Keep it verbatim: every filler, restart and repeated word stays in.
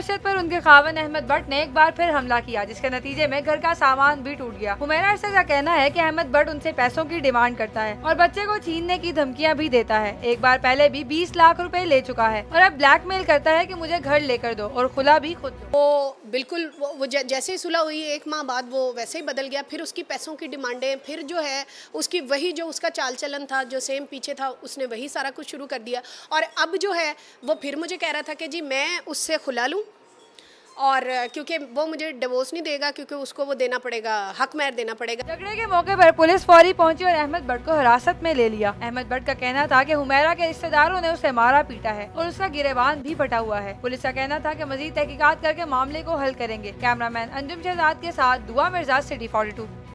अरशद पर उनके खावन अहमद भट्ट ने एक बार फिर हमला किया, जिसके नतीजे में घर का सामान भी टूट गया। हुमैरा अरशद का कहना है कि अहमद भट्ट उनसे पैसों की डिमांड करता है और बच्चे को छीनने की धमकियां भी देता है। एक बार पहले भी बीस लाख रुपए ले चुका है और अब ब्लैकमेल करता है कि मुझे घर लेकर दो और खुला भी खुद दो। वो बिल्कुल वो, वो जैसे ही सुलह हुई एक माह बाद वो वैसे ही बदल गया। फिर उसकी पैसों की डिमांडें, फिर जो है उसकी वही जो उसका चाल चलन था जो सेम पीछे था, उसने वही सारा कुछ शुरू कर दिया। और अब जो है वो फिर मुझे कह रहा था कि जी मैं उससे खुला लूँ, और क्योंकि वो मुझे डिवोर्स नहीं देगा, क्योंकि उसको वो देना पड़ेगा, हक महर देना पड़ेगा। झगड़े के मौके पर पुलिस फौरी पहुंची और अहमद भट्ट को हिरासत में ले लिया। अहमद भट्ट का कहना था कि हुमैरा के रिश्तेदारों ने उसे मारा पीटा है और उसका गिरेबान भी फटा हुआ है। पुलिस का कहना था कि मजीद तहकीकात करके मामले को हल करेंगे। कैमरामैन अंजुम शहजाद के साथ दुआ मिर्जा, सिटी फोर्टी टू।